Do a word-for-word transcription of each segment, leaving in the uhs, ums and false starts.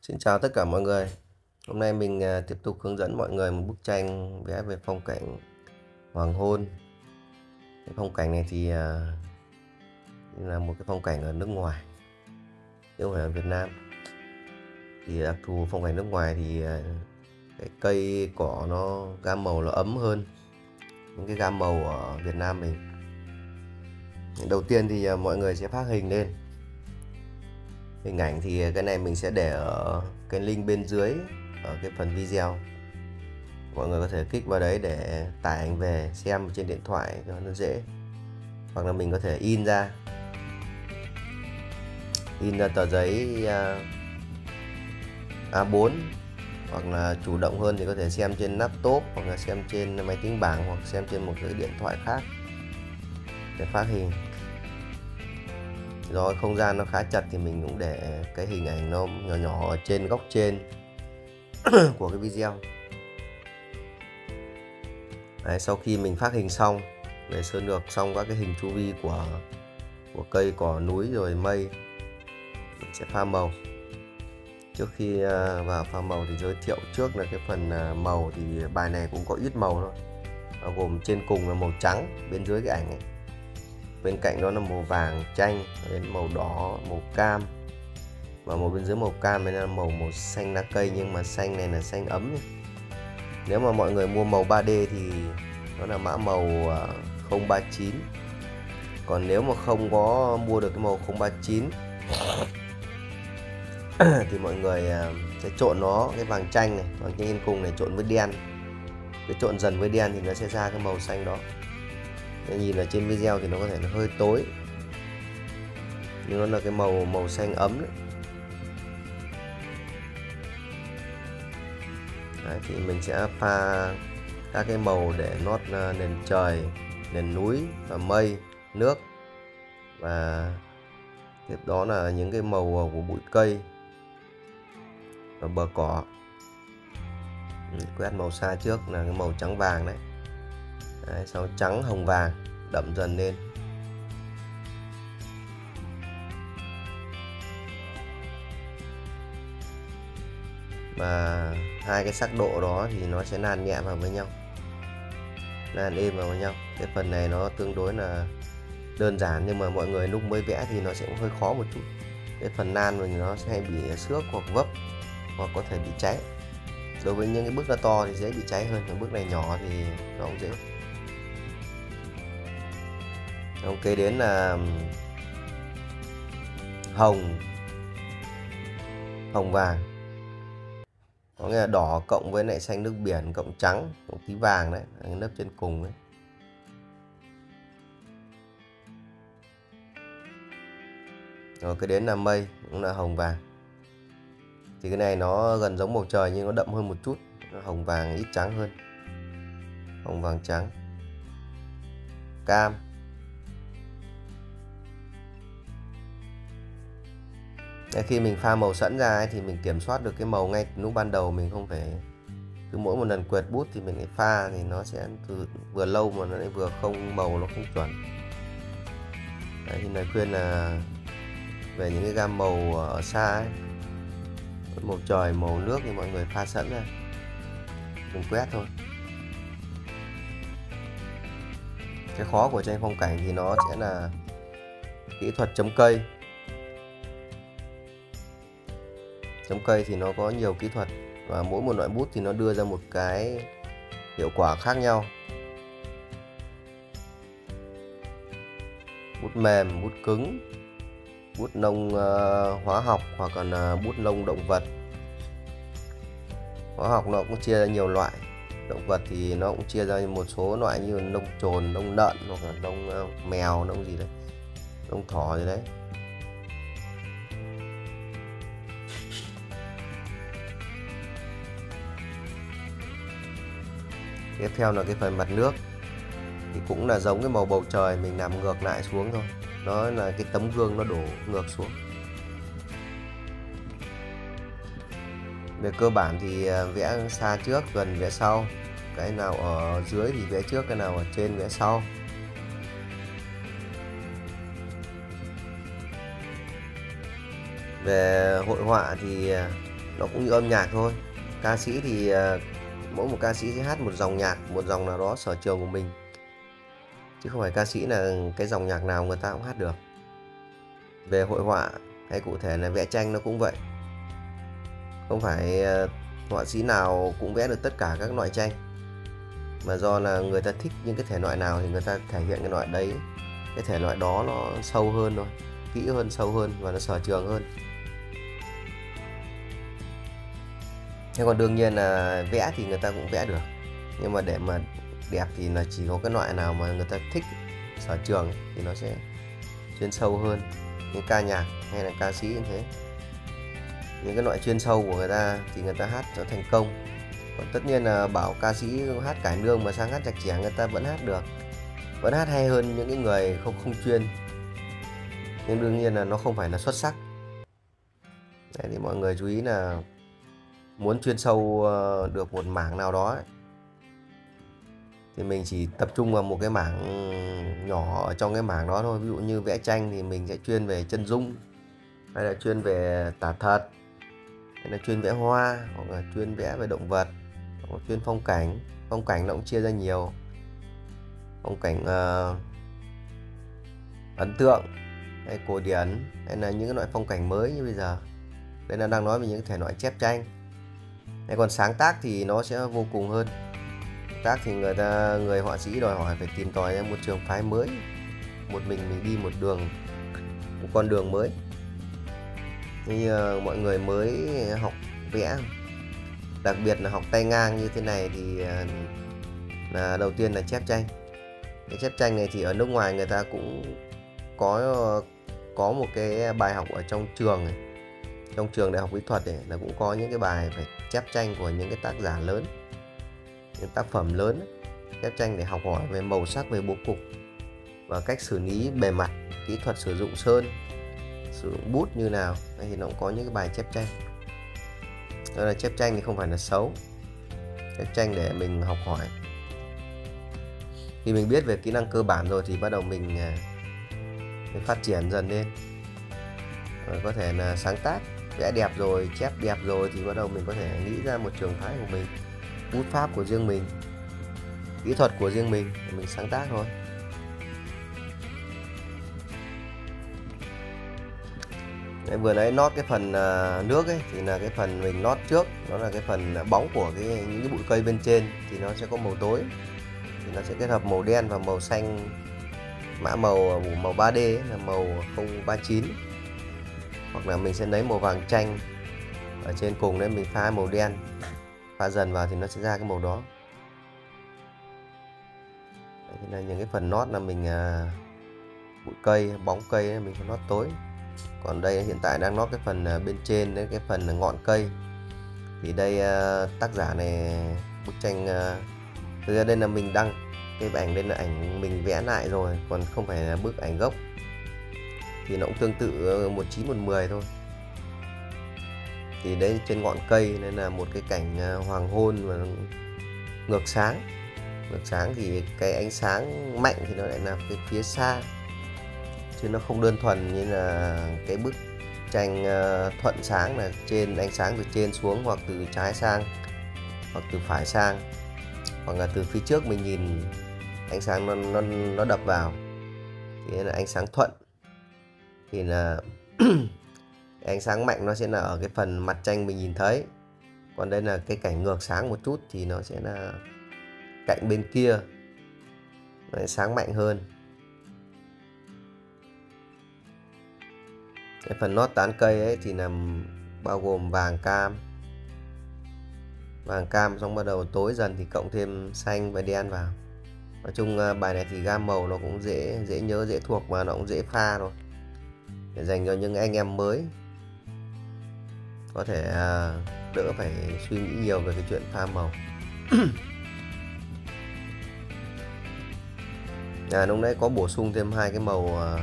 Xin chào tất cả mọi người. Hôm nay mình à, tiếp tục hướng dẫn mọi người một bức tranh vẽ về phong cảnh hoàng hôn. Cái phong cảnh này thì à, là một cái phong cảnh ở nước ngoài, chứ không phải ở Việt Nam. Thì đặc thù phong cảnh nước ngoài thì à, cái cây cỏ nó gam màu nó ấm hơn những cái gam màu ở Việt Nam mình. Đầu tiên thì à, mọi người sẽ phát hình lên. Hình ảnh thì cái này mình sẽ để ở cái link bên dưới ở cái phần video. Mọi người có thể kích vào đấy để tải ảnh về xem trên điện thoại cho nó dễ, hoặc là mình có thể in ra in ra tờ giấy A bốn, hoặc là chủ động hơn thì có thể xem trên laptop, hoặc là xem trên máy tính bảng, hoặc xem trên một cái điện thoại khác để phát hình. Do không gian nó khá chặt thì mình cũng để cái hình ảnh nó nhỏ nhỏ ở trên góc trên của cái video. Đấy, sau khi mình phát hình xong, để sơn lược xong các cái hình chu vi của của cây cỏ núi rồi mây, mình sẽ pha màu. Trước khi vào pha màu thì giới thiệu trước là cái phần màu thì bài này cũng có ít màu thôi, bao gồm trên cùng là màu trắng bên dưới cái ảnh ấy, bên cạnh đó là màu vàng chanh, đến màu đỏ, màu cam, và màu bên dưới màu cam này là màu màu xanh lá cây, nhưng mà xanh này là xanh ấm ấy. Nếu mà mọi người mua màu ba D thì nó là mã màu không ba chín. Còn nếu mà không có mua được cái màu không ba chín thì mọi người sẽ trộn nó, cái vàng chanh này, vàng chanh trên cùng này trộn với đen. Cái trộn dần với đen thì nó sẽ ra cái màu xanh đó. Nên nhìn ở trên video thì nó có thể nó hơi tối, nhưng nó là cái màu màu xanh ấm đấy. Đấy, thì mình sẽ pha các cái màu để nót nền trời, nền núi và mây, nước, và tiếp đó là những cái màu của bụi cây và bờ cỏ. Quét màu xa trước là cái màu trắng vàng đấy, đấy sau trắng hồng vàng đậm dần lên. Và hai cái sắc độ đó thì nó sẽ nàn nhẹ vào với nhau, nàn êm vào với nhau. Cái phần này nó tương đối là đơn giản, nhưng mà mọi người lúc mới vẽ thì nó sẽ hơi khó một chút. Cái phần nan mình nó sẽ hay bị xước hoặc vấp, hoặc có thể bị cháy. Đối với những cái bức nó to thì dễ bị cháy hơn, những bức này nhỏ thì nó cũng dễ. Ok, đến là hồng hồng vàng, có nghĩa là đỏ cộng với lại xanh nước biển cộng trắng cộng tí vàng đấy, cái lớp trên cùng đấy. Rồi cái đến là mây, cũng là hồng vàng. Thì cái này nó gần giống màu trời nhưng nó đậm hơn một chút, hồng vàng ít trắng hơn, hồng vàng trắng. Cam, khi mình pha màu sẵn ra ấy, thì mình kiểm soát được cái màu ngay lúc ban đầu, mình không phải cứ mỗi một lần quẹt bút thì mình lại pha, thì nó sẽ từ vừa lâu mà nó lại vừa không, màu nó không chuẩn. Đấy, thì lời khuyên là về những cái gam màu ở xa ấy, màu trời, màu nước thì mọi người pha sẵn ra, đừng quét thôi. Cái khó của tranh phong cảnh thì nó sẽ là kỹ thuật chấm cây. Chấm cây thì nó có nhiều kỹ thuật, và mỗi một loại bút thì nó đưa ra một cái hiệu quả khác nhau. Bút mềm, bút cứng, bút lông uh, hóa học, hoặc còn uh, bút lông động vật. Hóa học nó cũng chia ra nhiều loại, động vật thì nó cũng chia ra một số loại như lông chồn, lông lợn, hoặc là lông uh, mèo, lông gì đấy, lông thỏ gì đấy. Tiếp theo là cái phần mặt nước, thì cũng là giống cái màu bầu trời, mình làm ngược lại xuống thôi, nó là cái tấm gương nó đổ ngược xuống. Về cơ bản thì vẽ xa trước, gần vẽ sau, cái nào ở dưới thì vẽ trước, cái nào ở trên vẽ sau. Về hội họa thì nó cũng như âm nhạc thôi. Ca sĩ thì uh, mỗi một ca sĩ sẽ hát một dòng nhạc, một dòng nào đó sở trường của mình, chứ không phải ca sĩ là cái dòng nhạc nào người ta cũng hát được. Về hội họa hay cụ thể là vẽ tranh nó cũng vậy, không phải uh, họa sĩ nào cũng vẽ được tất cả các loại tranh, mà do là người ta thích những cái thể loại nào thì người ta thể hiện cái loại đấy, cái thể loại đó nó sâu hơn thôi, kỹ hơn, sâu hơn và nó sở trường hơn. Thế còn đương nhiên là vẽ thì người ta cũng vẽ được, nhưng mà để mà đẹp thì là chỉ có cái loại nào mà người ta thích, sở trường thì nó sẽ chuyên sâu hơn. Như ca nhạc hay là ca sĩ như thế, những cái loại chuyên sâu của người ta thì người ta hát cho thành công. Còn tất nhiên là bảo ca sĩ hát cải nương mà sang hát nhạc trẻ, người ta vẫn hát được, vẫn hát hay hơn những cái người không không chuyên, nhưng đương nhiên là nó không phải là xuất sắc. Đấy, thì mọi người chú ý là muốn chuyên sâu được một mảng nào đó ấy, thì mình chỉ tập trung vào một cái mảng nhỏ ở trong cái mảng đó thôi. Ví dụ như vẽ tranh thì mình sẽ chuyên về chân dung, hay là chuyên về tả thật, hay là chuyên vẽ hoa, hoặc là chuyên vẽ về động vật, hoặc là chuyên phong cảnh. Phong cảnh nó cũng chia ra nhiều, phong cảnh uh, ấn tượng hay cổ điển, hay là những cái loại phong cảnh mới như bây giờ. Đây là đang nói về những thể loại chép tranh. Hay còn sáng tác thì nó sẽ vô cùng hơn. Sáng tác thì người ta người họa sĩ đòi hỏi phải tìm tòi ra một trường phái mới, một mình mình đi một đường, một con đường mới. Như uh, mọi người mới học vẽ, đặc biệt là học tay ngang như thế này thì uh, là đầu tiên là chép tranh. Cái chép tranh này thì ở nước ngoài người ta cũng có uh, có một cái bài học ở trong trường này. Trong trường đại học mỹ thuật này là cũng có những cái bài phải chép tranh của những cái tác giả lớn, những tác phẩm lớn ấy. Chép tranh để học hỏi về màu sắc, về bố cục và cách xử lý bề mặt, kỹ thuật sử dụng sơn, sử dụng bút như nào. Đây thì nó cũng có những cái bài chép tranh. Đó là chép tranh thì không phải là xấu, chép tranh để mình học hỏi. Khi mình biết về kỹ năng cơ bản rồi thì bắt đầu mình, mình phát triển dần lên, rồi có thể là sáng tác, vẽ đẹp rồi, chép đẹp rồi thì bắt đầu mình có thể nghĩ ra một trường phái của mình, bút pháp của riêng mình, kỹ thuật của riêng mình để mình sáng tác thôi. Đấy, vừa nãy nót cái phần nước ấy thì là cái phần mình nót trước, đó là cái phần bóng của cái những cái bụi cây bên trên thì nó sẽ có màu tối, thì nó sẽ kết hợp màu đen và màu xanh, mã màu màu ba D ấy, là màu không ba chín, hoặc là mình sẽ lấy màu vàng chanh ở trên cùng đấy, mình pha màu đen, pha dần vào thì nó sẽ ra cái màu đó. Đấy, thì là những cái phần nót là mình bụi cây, bóng cây ấy, mình phải nót tối. Còn đây hiện tại đang nót cái phần bên trên đấy, cái phần ngọn cây. Thì đây tác giả này bức tranh, thực ra đây là mình đăng cái ảnh, đây là ảnh mình vẽ lại rồi, còn không phải là bức ảnh gốc. Thì nó cũng tương tự một chín một mười thôi. Thì đấy trên ngọn cây nên là một cái cảnh hoàng hôn và ngược sáng. Ngược sáng thì cái ánh sáng mạnh thì nó lại là cái phía xa, chứ nó không đơn thuần như là cái bức tranh thuận sáng là trên ánh sáng từ trên xuống, hoặc từ trái sang, hoặc từ phải sang, hoặc là từ phía trước mình nhìn ánh sáng nó nó, nó đập vào thì là ánh sáng thuận. Thì là ánh sáng mạnh nó sẽ là ở cái phần mặt tranh mình nhìn thấy, còn đây là cái cảnh ngược sáng một chút thì nó sẽ là cạnh bên kia, nó sáng mạnh hơn. Cái phần nót tán cây ấy thì là bao gồm vàng cam, vàng cam xong bắt đầu tối dần thì cộng thêm xanh và đen vào. Nói chung bài này thì gam màu nó cũng dễ dễ nhớ, dễ thuộc, mà nó cũng dễ pha rồi, để dành cho những anh em mới có thể đỡ phải suy nghĩ nhiều về cái chuyện pha màu. À, lúc nãy có bổ sung thêm hai cái màu uh,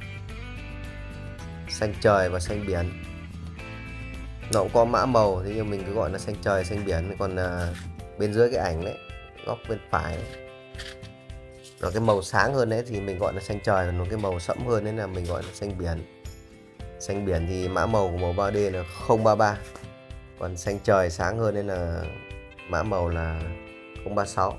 xanh trời và xanh biển. Nó cũng có mã màu, thế nhưng mình cứ gọi là xanh trời, xanh biển. Còn uh, bên dưới cái ảnh đấy, góc bên phải đấy, nó cái màu sáng hơn đấy thì mình gọi là xanh trời, còn cái màu sẫm hơn đấy là mình gọi là xanh biển. Xanh biển thì mã màu của màu ba D là không ba ba. Còn xanh trời sáng hơn nên là mã màu là không ba sáu.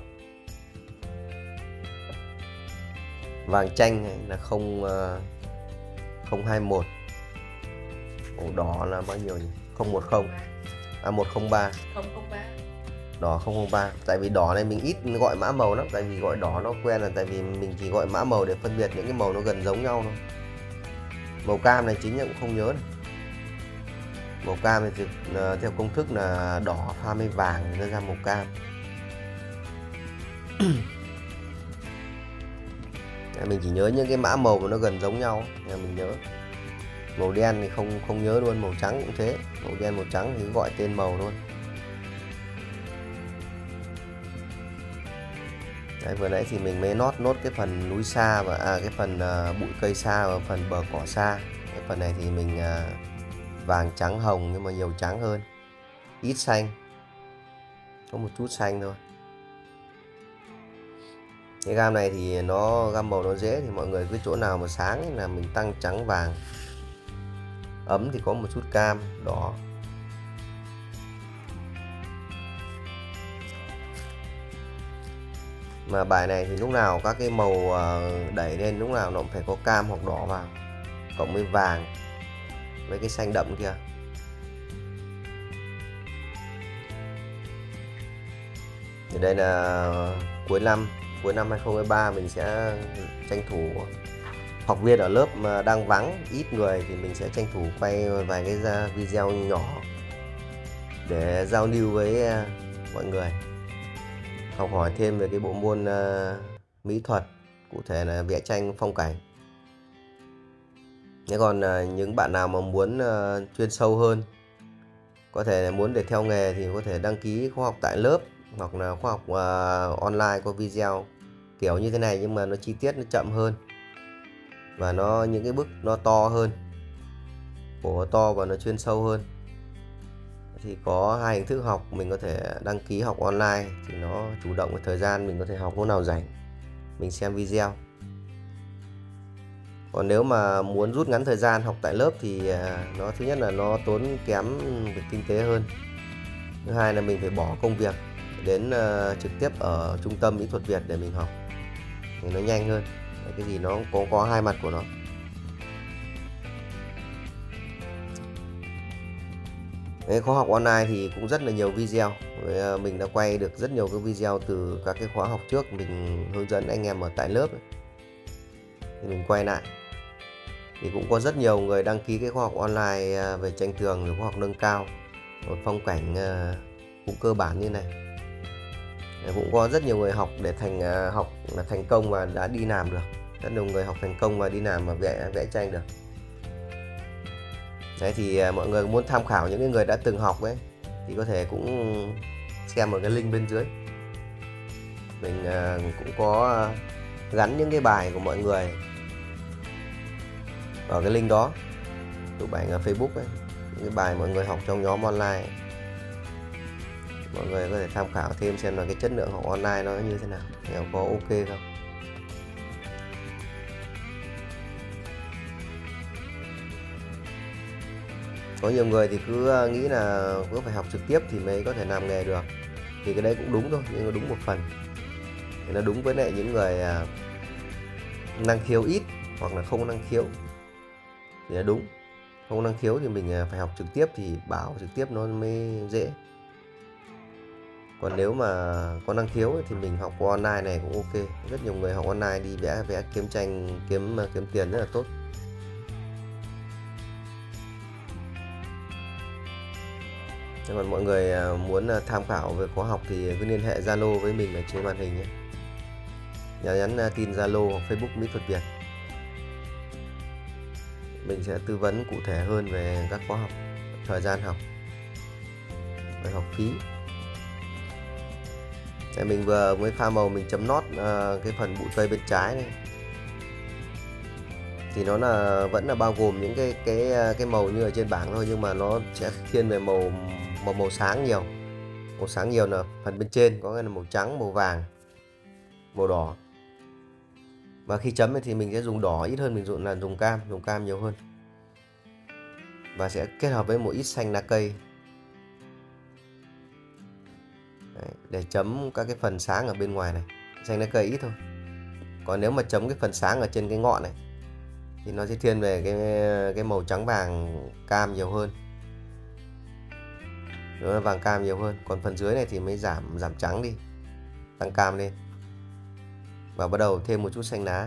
Vàng chanh là không không hai mốt. Màu đỏ là bao nhiêu nhỉ? không một không. À một không ba. không không ba. Đỏ không không ba. Tại vì đỏ này mình ít gọi mã màu lắm, tại vì gọi đỏ nó quen, là tại vì mình chỉ gọi mã màu để phân biệt những cái màu nó gần giống nhau thôi. Màu cam này chính là cũng không nhớ này. Màu cam thì uh, theo công thức là đỏ pha với vàng thì nó ra màu cam. Mình chỉ nhớ những cái mã màu mà nó gần giống nhau là mình nhớ. Màu đen thì không không nhớ luôn, màu trắng cũng thế. Màu đen màu trắng thì gọi tên màu thôi. Đấy, vừa nãy thì mình mới nót nốt cái phần núi xa và à, cái phần uh, bụi cây xa và phần bờ cỏ xa. Cái phần này thì mình uh, vàng trắng hồng nhưng mà nhiều trắng hơn, ít xanh, có một chút xanh thôi. Cái gam này thì nó gam màu nó dễ, thì mọi người cứ chỗ nào mà sáng là mình tăng trắng vàng, ấm thì có một chút cam đỏ. Mà bài này thì lúc nào các cái màu đẩy lên lúc nào nó cũng phải có cam hoặc đỏ vào, cộng với vàng với cái xanh đậm kia. Thì đây là cuối năm cuối năm hai không hai ba, mình sẽ tranh thủ học viên ở lớp mà đang vắng ít người thì mình sẽ tranh thủ quay vài cái video nhỏ để giao lưu với mọi người, học hỏi thêm về cái bộ môn uh, mỹ thuật, cụ thể là vẽ tranh phong cảnh. Thế còn uh, những bạn nào mà muốn uh, chuyên sâu hơn, có thể là muốn để theo nghề thì có thể đăng ký khóa học tại lớp hoặc là khóa học uh, online có video kiểu như thế này, nhưng mà nó chi tiết nó chậm hơn và nó những cái bức nó to hơn, cổ to và nó chuyên sâu hơn. Thì có hai hình thức học, mình có thể đăng ký học online thì nó chủ động với thời gian, mình có thể học lúc nào rảnh mình xem video. Còn nếu mà muốn rút ngắn thời gian học tại lớp thì nó thứ nhất là nó tốn kém về kinh tế hơn, thứ hai là mình phải bỏ công việc đến uh, trực tiếp ở trung tâm mỹ thuật Việt để mình học thì nó nhanh hơn. Cái gì nó có có hai mặt của nó. Cái khóa học online thì cũng rất là nhiều video, mình đã quay được rất nhiều cái video từ các cái khóa học trước mình hướng dẫn anh em ở tại lớp ấy. Thì mình quay lại thì cũng có rất nhiều người đăng ký cái khóa học online về tranh tường, rồi khóa học nâng cao, một phong cảnh cũng cơ bản như này. Cũng có rất nhiều người học để thành học là thành công và đã đi làm được, rất nhiều người học thành công và đi làm mà vẽ vẽ tranh được. Đấy thì mọi người muốn tham khảo những người đã từng học ấy thì có thể cũng xem ở cái link bên dưới. Mình cũng có gắn những cái bài của mọi người ở cái link đó, chụp ảnh ở Facebook ấy, những cái bài mọi người học trong nhóm online. Mọi người có thể tham khảo thêm xem là cái chất lượng học online nó như thế nào, nếu có ok không. Có nhiều người thì cứ nghĩ là cứ phải học trực tiếp thì mới có thể làm nghề được, thì cái đấy cũng đúng thôi, nhưng mà đúng một phần thì nó đúng với lại những người năng khiếu ít hoặc là không năng khiếu thì là đúng. Không năng khiếu thì mình phải học trực tiếp thì bảo trực tiếp nó mới dễ. Còn nếu mà có năng khiếu thì mình học qua online này cũng ok. Rất nhiều người học online đi vẽ vẽ kiếm tranh kiếm kiếm tiền rất là tốt. Còn mọi người muốn tham khảo về khóa học thì cứ liên hệ Zalo với mình ở trên màn hình nhé. Nhớ nhắn tin Zalo hoặc Facebook Mỹ thuật Việt. Mình sẽ tư vấn cụ thể hơn về các khóa học, thời gian học, về học phí. Để mình vừa mới pha màu mình chấm nót uh, cái phần bụi cây bên trái này. Thì nó là vẫn là bao gồm những cái cái cái màu như ở trên bảng thôi, nhưng mà nó sẽ thiên về màu màu màu sáng nhiều. Màu sáng nhiều là phần bên trên có cái là màu trắng, màu vàng, màu đỏ. Và khi chấm thì mình sẽ dùng đỏ ít hơn, mình dùng là dùng cam, dùng cam nhiều hơn. Và sẽ kết hợp với một ít xanh lá cây. Đấy, để chấm các cái phần sáng ở bên ngoài này, xanh lá cây ít thôi. Còn nếu mà chấm cái phần sáng ở trên cái ngọn này thì nó sẽ thiên về cái cái màu trắng vàng cam nhiều hơn, nó vàng cam nhiều hơn. Còn phần dưới này thì mới giảm giảm trắng đi, tăng cam lên, và bắt đầu thêm một chút xanh lá.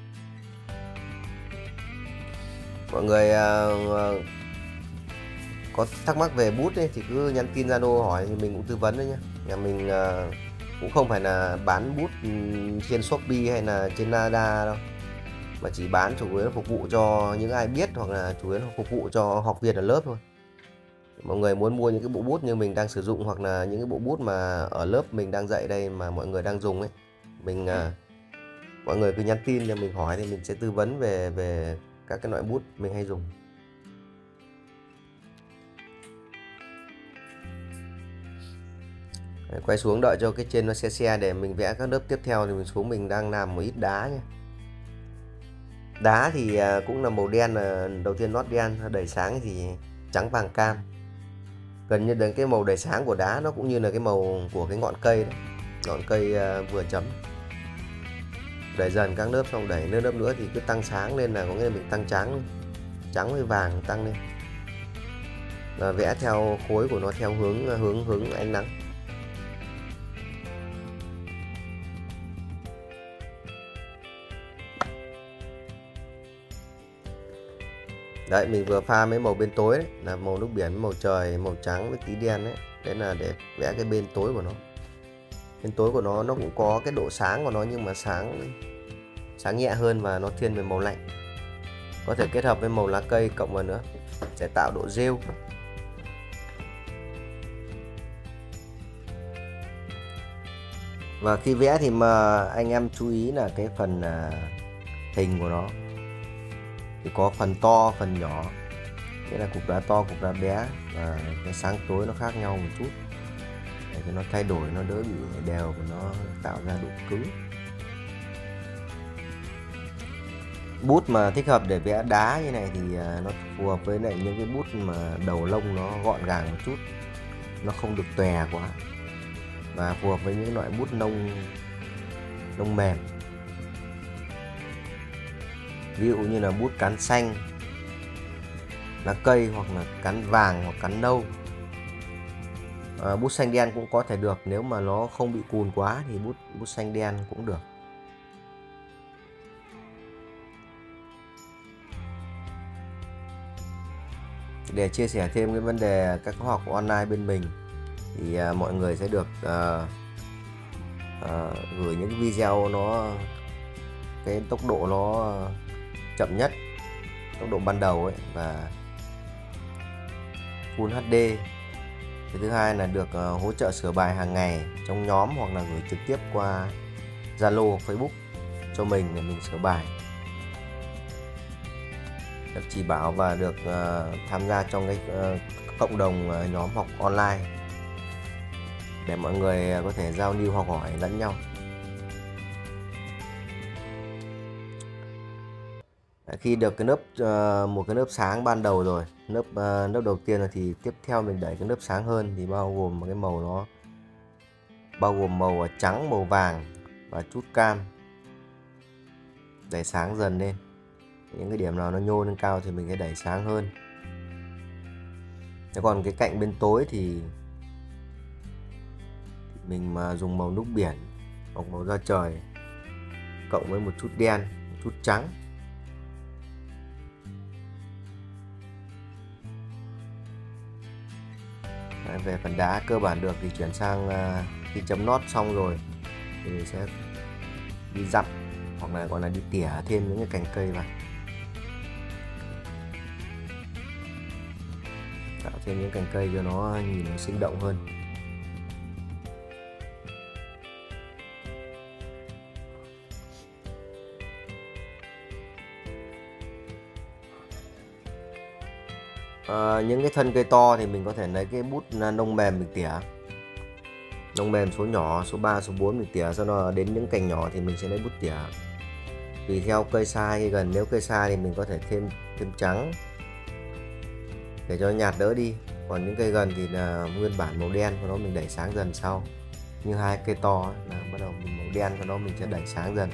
Mọi người uh, có thắc mắc về bút ấy, thì cứ nhắn tin Zalo hỏi thì mình cũng tư vấn đấy nhé. Nhà mình uh, cũng không phải là bán bút trên Shopee hay là trên Lazada đâu, mà chỉ bán chủ yếu là phục vụ cho những ai biết, hoặc là chủ yếu là phục vụ cho học viên ở lớp thôi. Mọi người muốn mua những cái bộ bút như mình đang sử dụng, hoặc là những cái bộ bút mà ở lớp mình đang dạy đây mà mọi người đang dùng ấy, mình uh, mọi người cứ nhắn tin cho mình hỏi thì mình sẽ tư vấn về về các cái loại bút mình hay dùng. Đấy, quay xuống đợi cho cái trên nó xe xe để mình vẽ các lớp tiếp theo, thì mình xuống mình đang làm một ít đá nhé. Đá thì cũng là màu đen, là đầu tiên nót đen, đẩy sáng thì trắng vàng cam. Gần như đến cái màu đẩy sáng của đá nó cũng như là cái màu của cái ngọn cây đấy, ngọn cây vừa chấm. Đẩy dần các lớp xong đẩy lên lớp nữa thì cứ tăng sáng lên, là có nghĩa là mình tăng trắng trắng với vàng tăng lên, và vẽ theo khối của nó theo hướng hướng hướng ánh nắng. Đấy, mình vừa pha mấy màu bên tối đấy, là màu nước biển, màu trời, màu trắng với tí đen đấy. Đấy là để vẽ cái bên tối của nó. Bên tối của nó nó cũng có cái độ sáng của nó, nhưng mà sáng sáng nhẹ hơn và nó thiên về màu lạnh. Có thể kết hợp với màu lá cây cộng vào nữa sẽ tạo độ rêu. Và khi vẽ thì mà anh em chú ý là cái phần hình của nó thì có phần to, phần nhỏ, nghĩa là cục đá to, cục đá bé, và cái sáng tối nó khác nhau một chút để cho nó thay đổi, nó đỡ bị đều và nó tạo ra độ cứng. Bút mà thích hợp để vẽ đá như này thì nó phù hợp với lại những cái bút mà đầu lông nó gọn gàng một chút, nó không được tòe quá, và phù hợp với những loại bút nông nông mềm. Ví dụ như là bút cán xanh, lá cây, hoặc là cán vàng hoặc cán nâu. À, bút xanh đen cũng có thể được, nếu mà nó không bị cùn quá thì bút bút xanh đen cũng được. Để chia sẻ thêm cái vấn đề các khóa học online bên mình thì uh, mọi người sẽ được uh, uh, gửi những cái video nó cái tốc độ nó chậm nhất, tốc độ ban đầu ấy, và Full hát đê. Cái thứ hai là được uh, hỗ trợ sửa bài hàng ngày trong nhóm, hoặc là gửi trực tiếp qua Zalo hoặc Facebook cho mình để mình sửa bài, được chỉ bảo và được uh, tham gia trong cái uh, cộng đồng uh, nhóm học online để mọi người có thể giao lưu học hỏi lẫn nhau. Khi được cái lớp uh, một cái lớp sáng ban đầu rồi, lớp uh, lớp đầu tiên thì tiếp theo mình đẩy cái lớp sáng hơn, thì bao gồm một cái màu nó bao gồm màu trắng, màu vàng và chút cam, đẩy sáng dần lên. Những cái điểm nào nó nhô lên cao thì mình sẽ đẩy sáng hơn. Thế còn cái cạnh bên tối thì mình mà dùng màu nước biển hoặc màu da trời cộng với một chút đen, một chút trắng. Đấy, về phần đá cơ bản được thì chuyển sang uh, khi chấm nót xong rồi thì mình sẽ đi dặm, hoặc là gọi là đi tỉa thêm những cái cành cây vào, tạo thêm những cành cây cho nó nhìn nó sinh động hơn. À, những cái thân cây to thì mình có thể lấy cái bút nông mềm mình tỉa, nông mềm số nhỏ, số ba, số bốn mình tỉa, sau đó đến những cành nhỏ thì mình sẽ lấy bút tỉa. Tùy theo cây xa hay gần, nếu cây xa thì mình có thể thêm thêm trắng để cho nhạt đỡ đi, còn những cây gần thì là nguyên bản màu đen của nó mình đẩy sáng dần sau. như hai cây to ấy, là bắt đầu mình màu đen, sau đó mình sẽ đẩy sáng dần.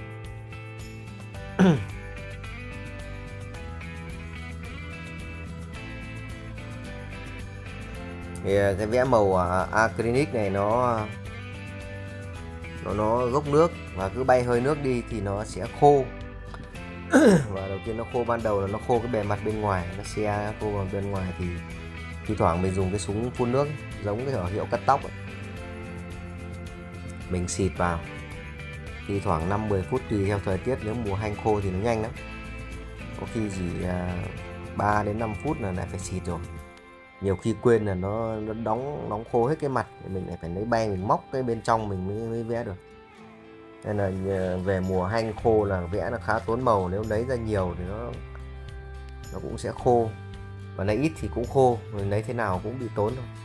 Thì cái vẽ màu acrylic này nó nó nó gốc nước và cứ bay hơi nước đi thì nó sẽ khô. Và đầu tiên nó khô, ban đầu là nó khô cái bề mặt bên ngoài, nó se khô vào bên ngoài, thì thi thoảng mình dùng cái súng phun nước giống cái ở hiệu cắt tóc ấy. Mình xịt vào thi thoảng năm mười phút tùy theo thời tiết, nếu mùa hanh khô thì nó nhanh lắm, có khi chỉ ba đến năm phút là lại phải xịt rồi. Nhiều khi quên là nó, nó đóng đóng khô hết cái mặt, mình lại phải lấy bay mình móc cái bên trong mình mới, mới vẽ được. Nên là về mùa hanh khô là vẽ nó khá tốn màu, nếu lấy ra nhiều thì nó nó cũng sẽ khô, và lấy ít thì cũng khô, mình lấy thế nào cũng bị tốn thôi.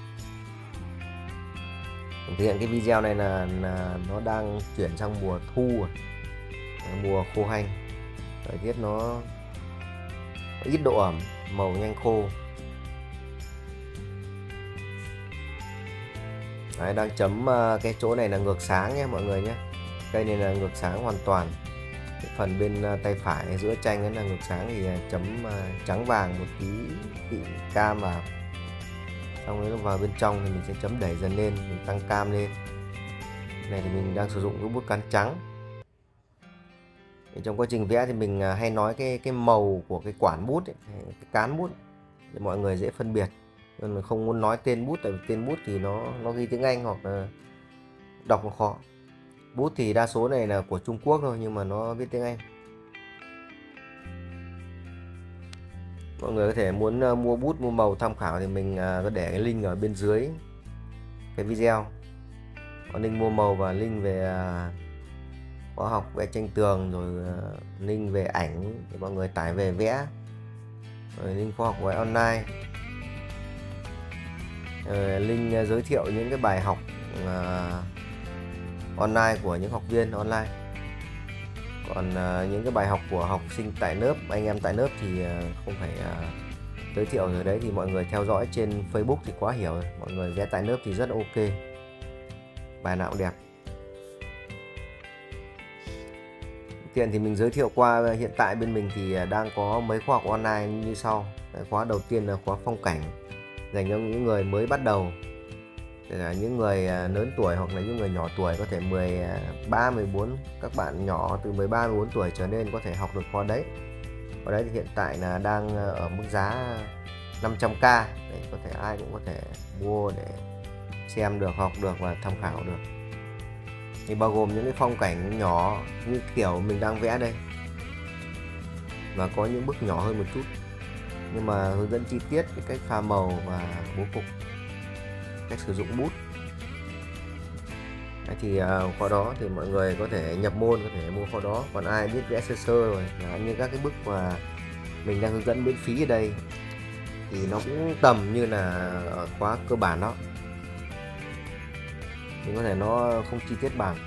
Thực hiện cái video này là, là nó đang chuyển sang mùa thu rồi, mùa khô hanh, thời tiết nó, nó ít độ ẩm, màu nhanh khô. Đấy, đang chấm cái chỗ này là ngược sáng nhé mọi người nhé. Cây này là ngược sáng hoàn toàn. Cái phần bên tay phải giữa tranh ấy là ngược sáng, thì chấm trắng vàng một tí bị cam vào. Xong rồi vào bên trong thì mình sẽ chấm đẩy dần lên, mình tăng cam lên. Này thì mình đang sử dụng cái bút cán trắng. Thì trong quá trình vẽ thì mình hay nói cái cái màu của cái quản bút ấy, cái cán bút để mọi người dễ phân biệt. Nên mình không muốn nói tên bút, tại vì tên bút thì nó nó ghi tiếng Anh hoặc là đọc nó khó. Bút thì đa số này là của Trung Quốc thôi, nhưng mà nó viết tiếng Anh. Mọi người có thể muốn mua bút, mua màu tham khảo thì mình có để cái link ở bên dưới cái video, có link mua màu và link về khóa học vẽ tranh tường, rồi link về ảnh để mọi người tải về vẽ, rồi link khóa học vẽ online, rồi link giới thiệu những cái bài học online của những học viên online. Còn uh, những cái bài học của học sinh tại lớp, anh em tại lớp thì uh, không phải uh, giới thiệu rồi đấy, thì mọi người theo dõi trên Facebook thì quá hiểu rồi. Mọi người vẽ tại lớp thì rất ok, bài nào cũng đẹp. Tiện thì mình giới thiệu qua, hiện tại bên mình thì đang có mấy khóa học online như sau. Khóa đầu tiên là khóa phong cảnh dành cho những người mới bắt đầu, là những người lớn tuổi hoặc là những người nhỏ tuổi, có thể mười ba, mười bốn, các bạn nhỏ từ mười ba, mười bốn tuổi trở lên có thể học được khóa đấy. Khóa đấy thì hiện tại là đang ở mức giá năm trăm k. Đấy, có thể ai cũng có thể mua để xem được, học được và tham khảo được. Thì bao gồm những cái phong cảnh nhỏ như kiểu mình đang vẽ đây, và có những bức nhỏ hơn một chút, nhưng mà hướng dẫn chi tiết cái cách pha màu và bố cục, cách sử dụng bút. Đấy, thì uh, khóa đó thì mọi người có thể nhập môn, có thể mua khóa đó. Còn ai biết vẽ sơ sơ rồi, như các cái bức mà mình đang hướng dẫn miễn phí ở đây thì nó cũng tầm như là ở khóa cơ bản đó, nhưng có thể nó không chi tiết bằng.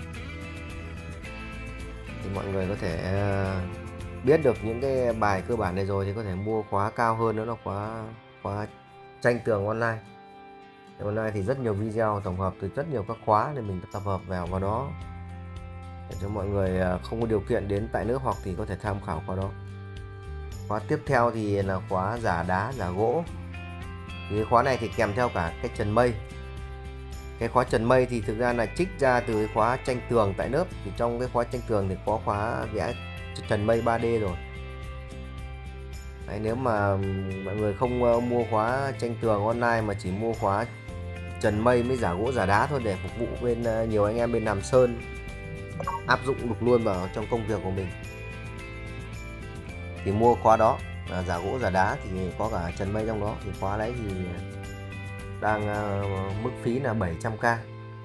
Thì mọi người có thể uh, biết được những cái bài cơ bản này rồi thì có thể mua khóa cao hơn, đó là khóa khóa tranh tường online. Online thì rất nhiều video tổng hợp từ rất nhiều các khóa để mình tập hợp vào vào đó, để cho mọi người không có điều kiện đến tại lớp học thì có thể tham khảo khóa đó. Khóa tiếp theo thì là khóa giả đá, giả gỗ. Thì cái khóa này thì kèm theo cả cái trần mây. Cái khóa trần mây thì thực ra là trích ra từ cái khóa tranh tường tại lớp. Thì trong cái khóa tranh tường thì có khóa vẽ trần mây ba D rồi. Đấy, nếu mà mọi người không mua khóa tranh tường online mà chỉ mua khóa trần mây mới giả gỗ giả đá thôi, để phục vụ bên nhiều anh em bên làm sơn áp dụng được luôn vào trong công việc của mình, thì mua khóa đó là giả gỗ giả đá thì có cả trần mây trong đó. Thì khóa đấy thì đang uh, mức phí là bảy trăm k.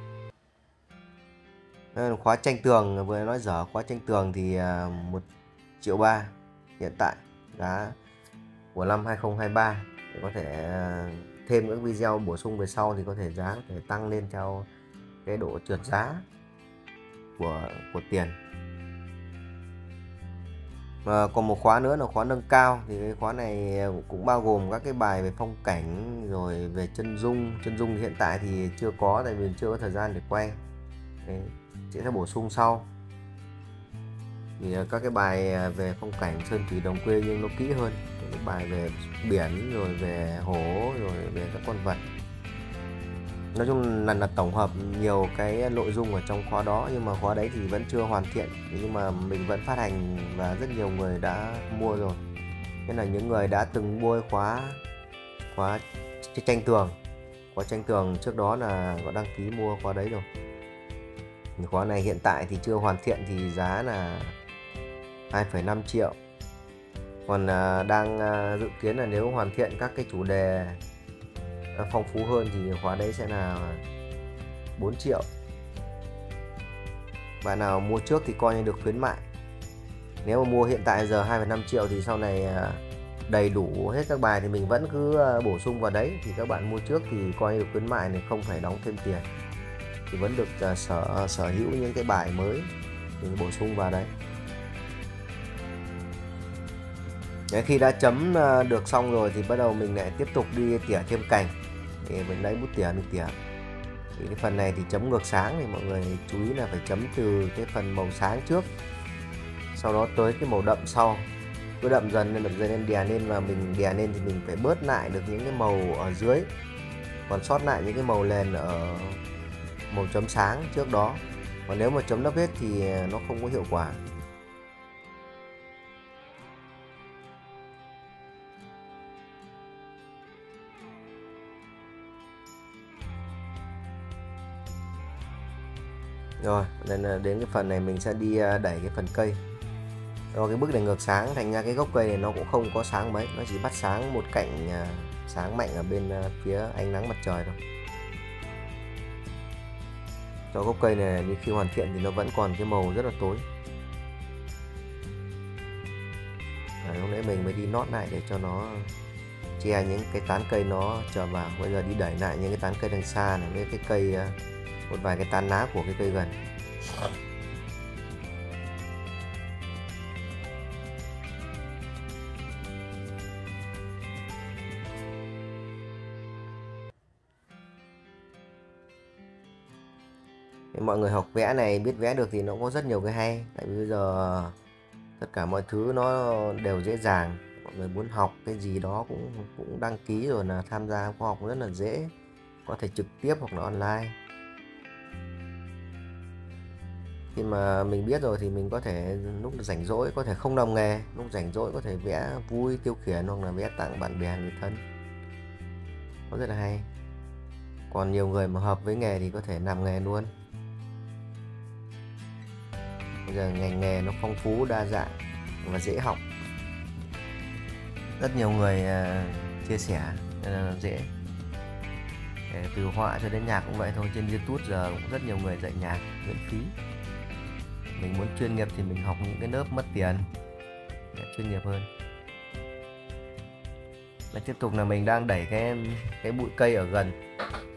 Khóa tranh tường vừa nói dở, khóa tranh tường thì uh, một triệu ba hiện tại, giá của năm hai không hai ba. Để có thể uh, thêm các video bổ sung về sau thì có thể giá có thể tăng lên theo cái độ trượt giá của của tiền. Và còn một khóa nữa là khóa nâng cao. Thì cái khóa này cũng bao gồm các cái bài về phong cảnh, rồi về chân dung. Chân dung thì hiện tại thì chưa có, tại vì chưa có thời gian để quay. Đấy, sẽ bổ sung sau. Thì các cái bài về phong cảnh sơn thủy đồng quê nhưng nó kỹ hơn, những cái bài về biển rồi về hổ rồi về các con vật, nói chung là, là tổng hợp nhiều cái nội dung ở trong khóa đó, nhưng mà khóa đấy thì vẫn chưa hoàn thiện, nhưng mà mình vẫn phát hành và rất nhiều người đã mua rồi. Nên là những người đã từng mua khóa khóa tranh tường, khóa tranh tường trước đó là có đăng ký mua khóa đấy rồi. Khóa này hiện tại thì chưa hoàn thiện thì giá là hai phẩy năm triệu. Còn à, đang à, dự kiến là nếu hoàn thiện các cái chủ đề à, phong phú hơn thì khóa đấy sẽ là bốn triệu. Bạn nào mua trước thì coi như được khuyến mại. Nếu mà mua hiện tại giờ hai phẩy năm triệu thì sau này à, đầy đủ hết các bài thì mình vẫn cứ à, bổ sung vào đấy, thì các bạn mua trước thì coi như được khuyến mại này, không phải đóng thêm tiền, thì vẫn được à, sở sở hữu những cái bài mới mình bổ sung vào đấy. Đấy, khi đã chấm được xong rồi thì bắt đầu mình lại tiếp tục đi tỉa thêm cành, thì mình lấy bút tỉa mình tỉa. Thì cái phần này thì chấm ngược sáng thì mọi người chú ý là phải chấm từ cái phần màu sáng trước, sau đó tới cái màu đậm sau, cứ đậm dần lên đậm dần lên đè lên, và mình đè lên thì mình phải bớt lại được những cái màu ở dưới, còn sót lại những cái màu nền ở màu chấm sáng trước đó. Còn nếu mà chấm lấp hết thì nó không có hiệu quả. Rồi, nên là đến cái phần này mình sẽ đi đẩy cái phần cây. Do cái bức này ngược sáng thành ra cái gốc cây này nó cũng không có sáng mấy, nó chỉ bắt sáng một cạnh sáng mạnh ở bên phía ánh nắng mặt trời thôi. Cho gốc cây này đến khi hoàn thiện thì nó vẫn còn cái màu rất là tối. À, lúc nãy mình mới đi nót lại để cho nó che những cái tán cây nó trở vào. Bây giờ đi đẩy lại những cái tán cây đằng xa này với cái cây, một vài cái tán lá của cái cây gần. Thì mọi người học vẽ này biết vẽ được thì nó có rất nhiều cái hay, tại vì bây giờ tất cả mọi thứ nó đều dễ dàng, mọi người muốn học cái gì đó cũng cũng đăng ký rồi là tham gia khóa học rất là dễ, có thể trực tiếp hoặc là online. Khi mà mình biết rồi thì mình có thể lúc rảnh rỗi có thể không làm nghề, lúc rảnh rỗi có thể vẽ vui tiêu khiển hoặc là vẽ tặng bạn bè người thân, nó rất là hay. Còn nhiều người mà hợp với nghề thì có thể làm nghề luôn. Bây giờ ngành nghề nó phong phú đa dạng và dễ học, rất nhiều người uh, chia sẻ nên là dễ. Để từ họa cho đến nhạc cũng vậy thôi, trên YouTube giờ cũng rất nhiều người dạy nhạc miễn phí. Mình muốn chuyên nghiệp thì mình học những cái lớp mất tiền để chuyên nghiệp hơn. Và tiếp tục là mình đang đẩy cái cái bụi cây ở gần.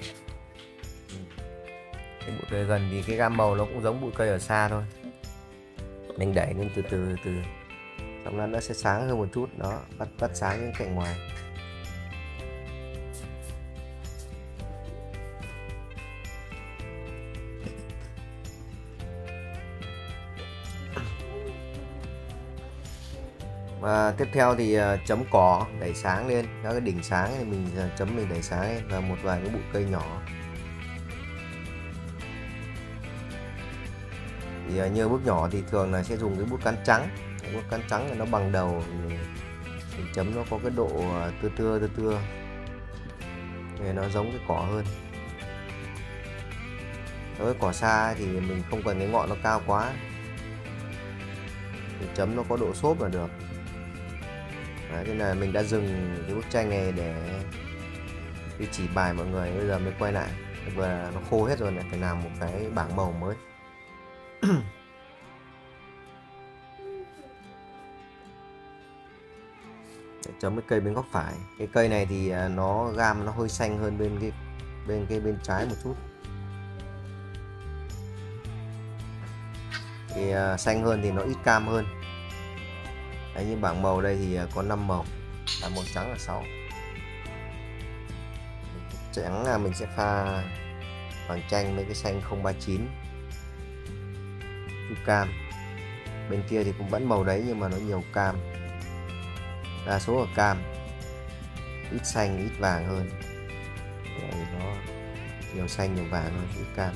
Cái bụi cây gần thì cái gam màu nó cũng giống bụi cây ở xa thôi. Mình đẩy lên từ từ từ, xong đó nó sẽ sáng hơn một chút, đó, bắt bắt sáng những cạnh ngoài. Và tiếp theo thì chấm cỏ đẩy sáng lên, các cái đỉnh sáng thì mình chấm mình đẩy sáng lên, và một vài cái bụi cây nhỏ. Thì như bút nhỏ thì thường là sẽ dùng cái bút cán trắng. Cái bút cán trắng là nó bằng đầu, mình, mình chấm nó có cái độ tưa tưa tưa tưa để nó giống cái cỏ hơn. Đối với cỏ xa thì mình không cần cái ngọn nó cao quá, mình chấm nó có độ xốp là được. Đấy, thế là mình đã dừng cái bức tranh này để đi chỉ bài mọi người. Bây giờ mới quay lại, vừa nó khô hết rồi lại phải làm một cái bảng màu mới. Để chấm cái cây bên góc phải. Cái cây này thì nó gam nó hơi xanh hơn bên cái bên cái bên trái một chút. Thì uh, xanh hơn thì nó ít cam hơn. Đấy, như bảng màu đây thì có năm màu, là màu trắng là sáu. Trắng là mình sẽ pha vàng chanh với cái xanh không ba chín chút cam. Bên kia thì cũng vẫn màu đấy nhưng mà nó nhiều cam, đa số là cam, ít xanh ít vàng hơn. Đây nó nhiều xanh nhiều vàng hơn, ít cam.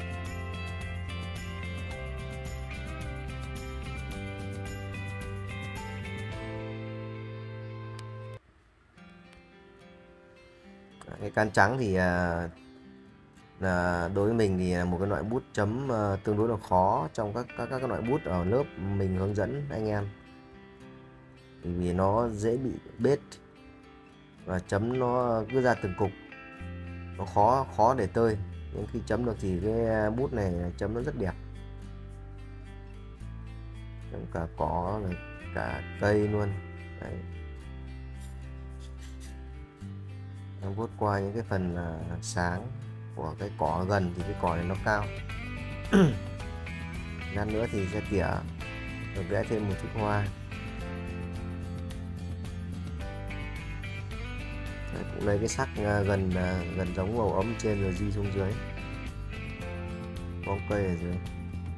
Cái can trắng thì à, là đối với mình thì là một cái loại bút chấm à, tương đối là khó trong các các các loại bút ở lớp mình hướng dẫn anh em, vì nó dễ bị bết và chấm nó cứ ra từng cục, nó khó khó để tơi. Nhưng khi chấm được thì cái bút này chấm nó rất đẹp, chấm cả cỏ này, cả cây luôn. Đấy. Vuốt qua những cái phần sáng của cái cỏ gần thì cái cỏ này nó cao. Lát nữa thì sẽ tỉa rồi vẽ thêm một chút hoa. Đấy, cũng lấy cái sắc gần gần giống màu ấm trên rồi di xuống dưới, bóng cây ở dưới.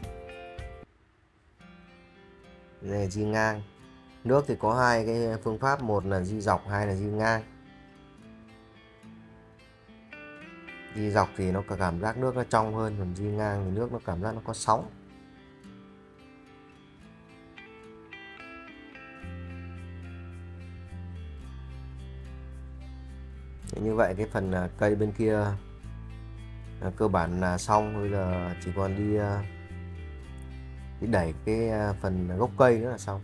Đây là di ngang. Nước thì có hai cái phương pháp, một là di dọc, hai là di ngang. Di dọc thì nó cảm giác nước nó trong hơn, còn di ngang thì nước nó cảm giác nó có sóng. Như vậy cái phần cây bên kia cơ bản là xong. Bây giờ chỉ còn đi đi đẩy cái phần gốc cây nữa là xong.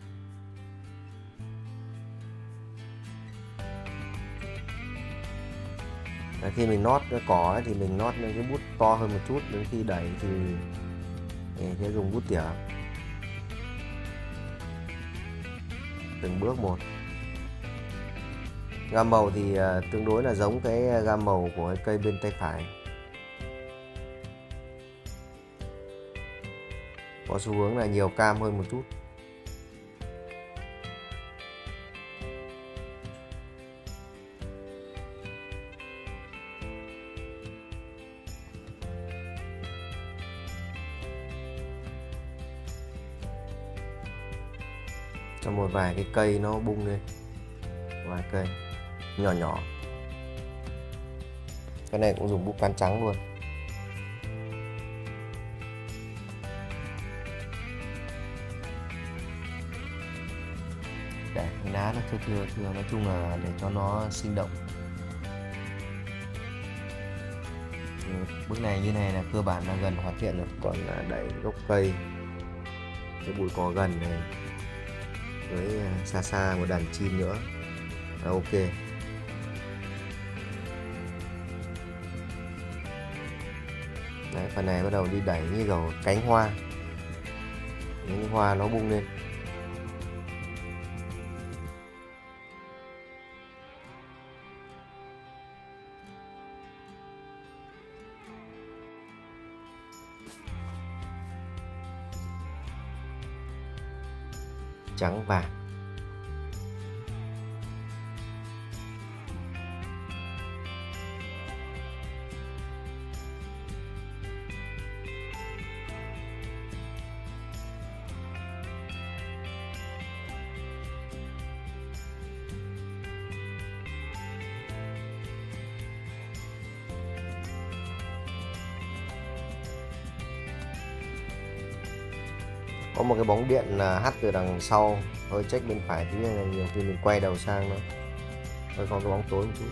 Khi mình nót cái cỏ ấy, thì mình nót lên cái bút to hơn một chút, đến khi đẩy thì sẽ dùng bút tỉa từng bước một. Gam màu thì tương đối là giống cái gam màu của cái cây bên tay phải, có xu hướng là nhiều cam hơn một chút. Cho một vài cái cây nó bung lên, vài cây nhỏ nhỏ. Cái này cũng dùng bút can trắng luôn. Để cái lá nó thưa thưa thưa, nói chung là để cho nó sinh động. Bước này như này là cơ bản là gần hoàn thiện rồi, còn là đẩy gốc cây, cái bụi cỏ gần này với xa xa một đàn chim nữa là ok. Đấy, phần này bắt đầu đi đẩy như kiểu cánh hoa, những hoa nó bung lên. Trắng vàng. Có một cái bóng điện là hắt từ đằng sau, hơi check bên phải tí này, nhiều khi mình quay đầu sang nó hơi có cái bóng tối một chút.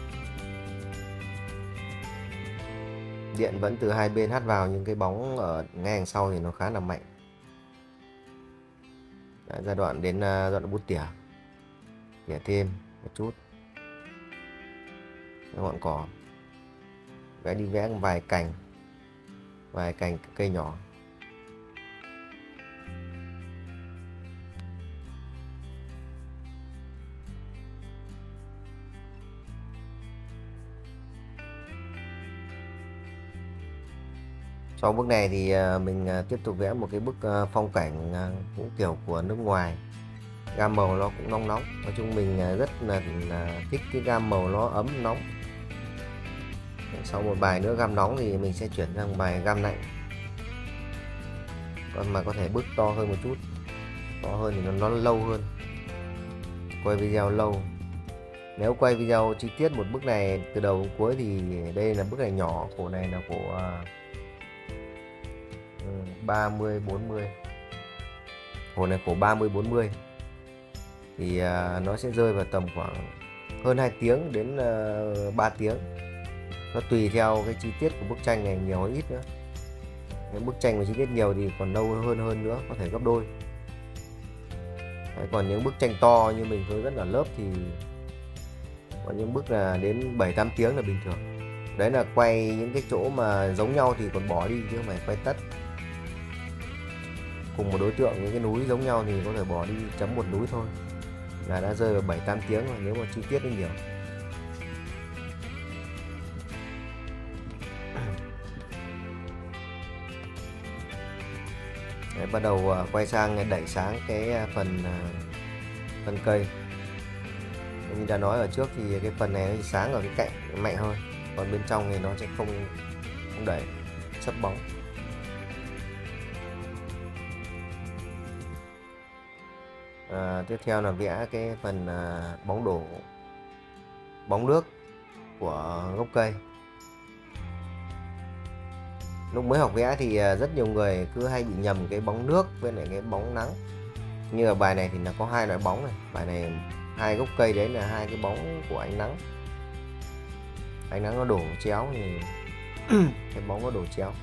Điện vẫn từ hai bên hắt vào, nhưng cái bóng ở ngay đằng sau thì nó khá là mạnh. Đấy, giai đoạn đến đoạn bút tỉa, tỉa thêm một chút cái ngọn cỏ, vẽ đi vẽ vài cành, vài cành cây nhỏ. Sau bước này thì mình tiếp tục vẽ một cái bức phong cảnh cũng kiểu của nước ngoài. Gam màu nó cũng nóng nóng. Nói chung mình rất là, là thích cái gam màu nó ấm nóng. Sau một bài nữa gam nóng thì mình sẽ chuyển sang bài gam lạnh. còn mà có thể bức to hơn một chút, to hơn thì nó, nó lâu hơn, quay video lâu. Nếu quay video chi tiết một bức này từ đầu đến cuối thì đây là bức này nhỏ, khổ này là khổ uh, ba mươi bốn mươi, khổ này khổ ba mươi bốn mươi thì uh, nó sẽ rơi vào tầm khoảng hơn hai tiếng đến uh, ba tiếng, nó tùy theo cái chi tiết của bức tranh này nhiều hay ít nữa. Nếu bức tranh mà chi tiết nhiều thì còn lâu hơn hơn nữa, có thể gấp đôi. Đấy, còn những bức tranh to như mình hướng dẫn ở lớp thì có những bức là đến bảy tám tiếng là bình thường. Đấy là quay những cái chỗ mà giống nhau thì còn bỏ đi chứ không phải quay tất. Cùng một đối tượng những cái núi giống nhau thì có thể bỏ đi chấm một núi thôi là đã rơi vào bảy tám tiếng rồi, nếu mà chi tiết nó nhiều. Đấy, bắt đầu quay sang đẩy sáng cái phần phần cây. Như đã nói ở trước thì cái phần này nó sáng ở cái cạnh mạnh hơn, còn bên trong thì nó sẽ không không đẩy, sấp bóng. À, tiếp theo là vẽ cái phần à, bóng đổ, bóng nước của gốc cây. Lúc mới học vẽ thì rất nhiều người cứ hay bị nhầm cái bóng nước với lại cái bóng nắng. Như ở bài này thì là có hai loại bóng này, bài này hai gốc cây đấy là hai cái bóng của ánh nắng. Ánh nắng nó đổ chéo thì cái bóng nó đổ chéo.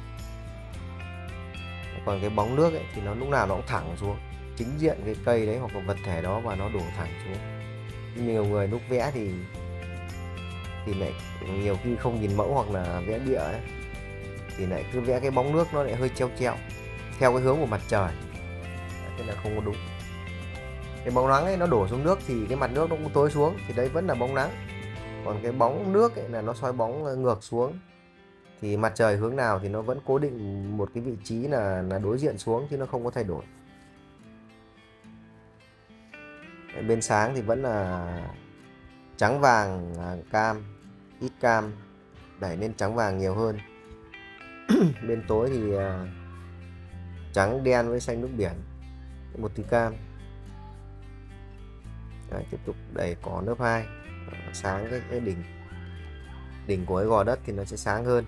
Còn cái bóng nước ấy, thì nó lúc nào nó cũng thẳng xuống chính diện cái cây đấy hoặc là vật thể đó và nó đổ thẳng xuống. Nhiều người lúc vẽ thì thì lại nhiều khi không nhìn mẫu hoặc là vẽ bịa ấy, thì lại cứ vẽ cái bóng nước nó lại hơi treo treo theo cái hướng của mặt trời, thế là không có đúng. Cái bóng nắng ấy nó đổ xuống nước thì cái mặt nước nó cũng tối xuống thì đấy vẫn là bóng nắng. Còn cái bóng nước ấy là nó soi bóng ngược xuống thì mặt trời hướng nào thì nó vẫn cố định một cái vị trí là là đối diện xuống chứ nó không có thay đổi. Bên sáng thì vẫn là trắng vàng cam, ít cam, đẩy lên trắng vàng nhiều hơn. Bên tối thì trắng đen với xanh nước biển, một tí cam. Đấy, tiếp tục đẩy cỏ lớp hai, sáng cái, cái đỉnh đỉnh của cái gò đất thì nó sẽ sáng hơn.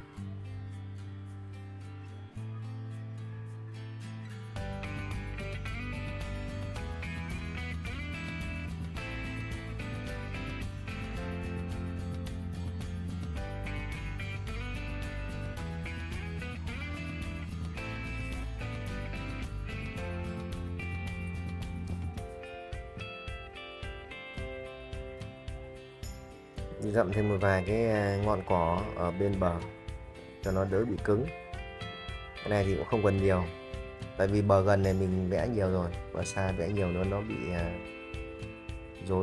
Dặm thêm một vài cái ngọn cỏ ở bên bờ cho nó đỡ bị cứng. Cái này thì cũng không cần nhiều, tại vì bờ gần này mình vẽ nhiều rồi, bờ xa vẽ nhiều nữa nó bị rối.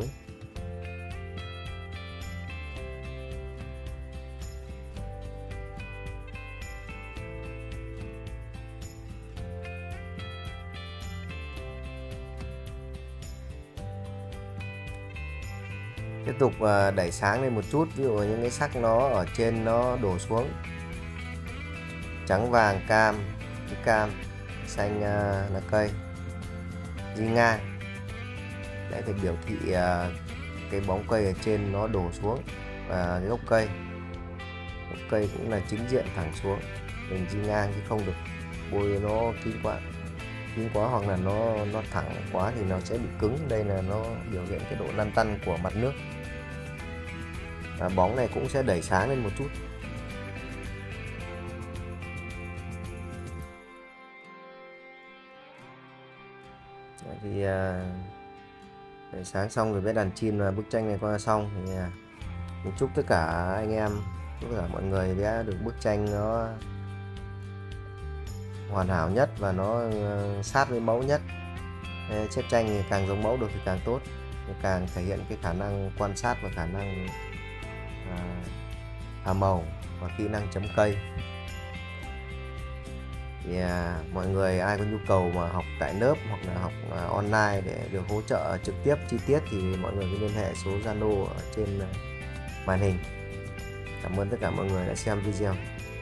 Tiếp tục đẩy sáng lên một chút, ví dụ những cái sắc nó ở trên nó đổ xuống, trắng vàng cam, cam xanh là cây đi ngang, để thì biểu thị cái bóng cây ở trên nó đổ xuống và cái gốc cây gốc cây cũng là chính diện thẳng xuống, mình đi ngang chứ không được bôi nó kín quá kín quá hoặc là nó nó thẳng quá thì nó sẽ bị cứng. Đây là nó biểu hiện cái độ lăn tăn của mặt nước. Và bóng này cũng sẽ đẩy sáng lên một chút. Đấy thì đẩy sáng xong rồi vẽ đàn chim là bức tranh này qua xong thì mình chúc tất cả anh em, tất cả mọi người vẽ được bức tranh nó hoàn hảo nhất và nó sát với mẫu nhất. Chép tranh thì càng giống mẫu được thì càng tốt, càng thể hiện cái khả năng quan sát và khả năng à, thả màu và kỹ năng chấm cây. Thì à, mọi người ai có nhu cầu mà học tại lớp hoặc là học à, online để được hỗ trợ trực tiếp chi tiết thì mọi người cứ liên hệ số Zalo ở trên màn hình. Cảm ơn tất cả mọi người đã xem video.